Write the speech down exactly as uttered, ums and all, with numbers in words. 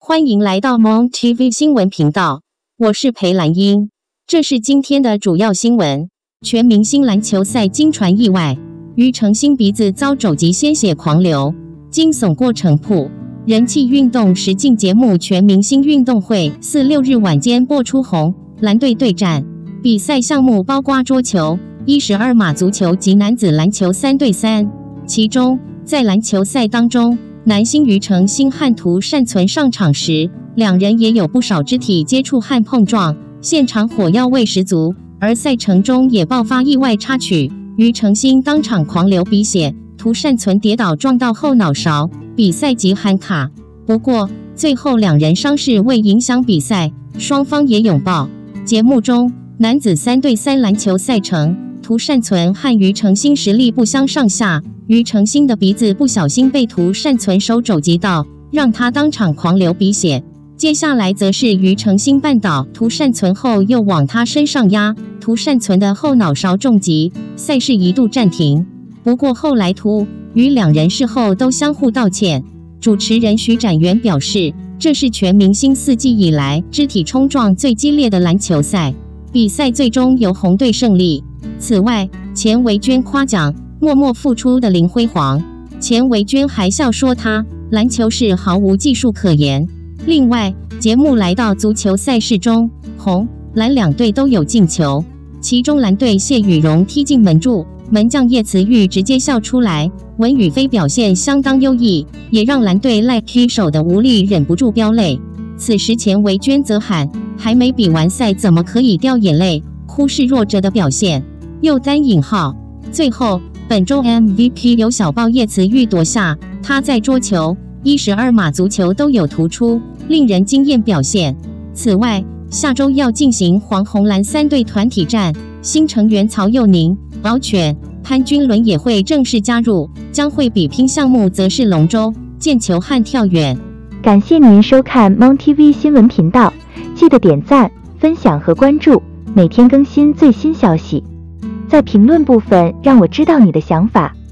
欢迎来到 Mon T V 新闻频道，我是裴兰英。这是今天的主要新闻：全明星篮球赛惊传意外，庾澄庆鼻子遭肘击鲜血狂流，惊悚过程曝。人气运动实境节目《全明星运动会》四六日晚间播出红蓝队对战，比赛项目包括桌球、一十二码足球及男子篮球三对三。其中，在篮球赛当中，男星庾澄庆和涂善存上场时，两人也有不少肢体接触和碰撞，现场火药味十足。而赛程中也爆发意外插曲，庾澄庆当场狂流鼻血，涂善存跌倒撞到后脑勺，比赛即喊卡。不过最后两人伤势未影响比赛，双方也拥抱。节目中男子三对三篮球赛程，涂善存和庾澄庆实力不相上下，庾澄庆的鼻子不小心被涂善存手肘击到，让他当场狂流鼻血。接下来则是庾澄庆绊倒涂善存后又往他身上压，涂善存的后脑勺重击，赛事一度暂停。不过后来涂庾两人事后都相互道歉。主持人徐展元表示，这是全明星四季以来肢体冲撞最激烈的篮球赛，比赛最终由红队胜利。此外，钱维娟夸奖默默付出的林辉煌，钱维娟还笑说他篮球是毫无技术可言。另外，节目来到足球赛事中，红蓝两队都有进球，其中蓝队谢雨荣踢进门柱，门将叶慈玉直接笑出来，文宇飞表现相当优异，也让蓝队赖踢手的吴力忍不住飙泪。此时钱维娟则喊还没比完赛怎么可以掉眼泪，忽视弱者的表现，又单引号。最后本周 M V P 由小豹叶慈玉夺下，他在桌球、一十二码足球都有突出，令人惊艳表现。此外，下周要进行黄红蓝三队团体战，新成员曹佑宁、宝犬、潘君伦也会正式加入，将会比拼项目则是龙舟、毽球和跳远。 感谢您收看 Mon T V 新闻频道，记得点赞、分享和关注，每天更新最新消息。在评论部分让我知道你的想法。